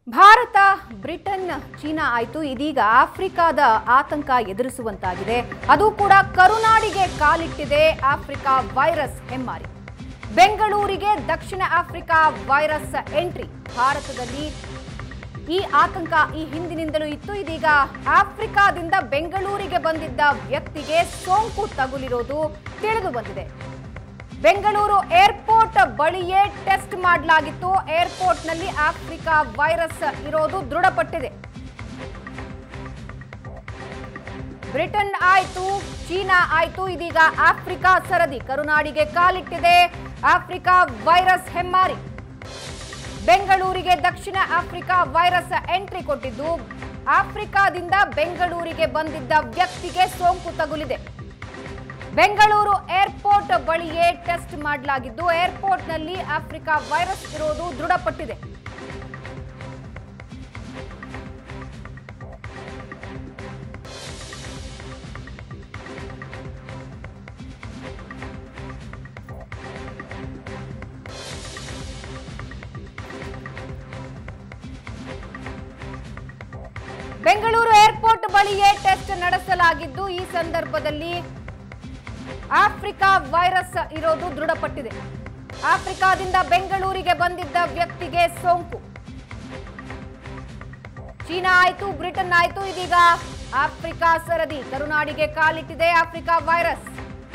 Bharat, Britain, China ಆಯಿತು. ಇದೀಗ ಆಫ್ರಿಕಾದ ಆತಂಕ ಎದುರಿಸುವಂತಾಗಿದೆ. ಅದು ಕೂಡ ಕರುನಾಡಿಗೆ ಕಾಲಿಟ್ಟಿದೆ ಆಫ್ರಿಕಾ ವೈರಸ್ ಹೆಮ್ಮಾರಿ. ಬೆಂಗಳೂರಿಗೆ ದಕ್ಷಿಣ ಆಫ್ರಿಕಾ ವೈರಸ್ ಎಂಟ್ರಿ. ಭಾರತದಲ್ಲಿ ಈ ಆತಂಕ ಈ ಹಿಂದಿನಿಂದಲೂ ಇತ್ತು. ಇದೀಗ ಆಫ್ರಿಕಾದಿಂದ ಬೆಂಗಳೂರಿಗೆ ಬಂದಿದ್ದ ವ್ಯಕ್ತಿಗೆ ಸೋಂಕು ತಗುಲಿರೋದು ತಿಳಿದು ಬಂದಿದೆ. ಬೆಂಗಳೂರು ಏರ್ಪೋರ್ಟ್ ಬಳಿಯೇ ಟೆಸ್ಟ್ ಮಾಡಲಾಗಿತ್ತು. ಏರ್ಪೋರ್ಟ್ನಲ್ಲಿ ಆಫ್ರಿಕಾ ವೈರಸ್ ಇರೋದು ದೃಢಪಟ್ಟಿದೆ. ಬ್ರಿಟನ್ ಆಯ್ತು, ಚೀನಾ ಆಯ್ತು, ಇದೀಗ ಆಫ್ರಿಕಾ ಸರದಿ ಕರುನಾಡಿಗೆ ಕಾಲಿಟ್ಟಿದೆ ಆಫ್ರಿಕಾ ವೈರಸ್ ಹೆಮ್ಮಾರಿ. ಬೆಂಗಳೂರಿಗೆ ದಕ್ಷಿಣ ಆಫ್ರಿಕಾ ವೈರಸ್ ಎಂಟ್ರಿ ಕೊಟ್ಟಿದ್ದು, ಆಫ್ರಿಕಾದಿಂದ ಬೆಂಗಳೂರಿಗೆ ಬಂದಿದ್ದ ವ್ಯಕ್ತಿಗೆ ಸೋಂಕು ತಗುಲಿದೆ. ಬೆಂಗಳೂರು ಏರ್ಪೋರ್ಟ್ ಬಳಿಯೇ ಟೆಸ್ಟ್ ಮಾಡಲಾಗಿದ್ದು, ಏರ್ಪೋರ್ಟ್ನಲ್ಲಿ ಆಫ್ರಿಕಾ ವೈರಸ್ ಇರೋದು ದೃಢಪಟ್ಟಿದೆ. ಬೆಂಗಳೂರು ಏರ್ಪೋರ್ಟ್ ಬಳಿಯೇ ಟೆಸ್ಟ್ ನಡೆಸಲಾಗಿದ್ದು, ಈ ಸಂದರ್ಭದಲ್ಲಿ ಆಫ್ರಿಕಾ ವೈರಸ್ ಇರೋದು ದೃಢಪಟ್ಟಿದೆ. ಆಫ್ರಿಕಾದಿಂದ ಬೆಂಗಳೂರಿಗೆ ಬಂದಿದ್ದ ವ್ಯಕ್ತಿಗೆ ಸೋಂಕು. ಚೀನಾ ಆಯ್ತು, ಬ್ರಿಟನ್ ಆಯ್ತು, ಇದೀಗ ಆಫ್ರಿಕಾ ಸರದಿ ಕರುನಾಡಿಗೆ ಕಾಲಿಟ್ಟಿದೆ ಆಫ್ರಿಕಾ ವೈರಸ್.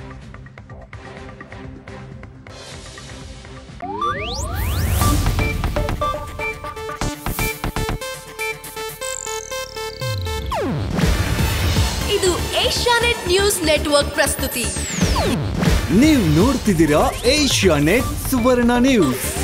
ಇದು ಏಷ್ಯಾನೆಟ್ ನ್ಯೂಸ್ ನೆಟ್ವರ್ಕ್ ಪ್ರಸ್ತುತಿ. ನೀವು ನೋಡ್ತಿದ್ದೀರಾ ಏಷ್ಯಾನೆಟ್ ಸುವರ್ಣ ನ್ಯೂಸ್.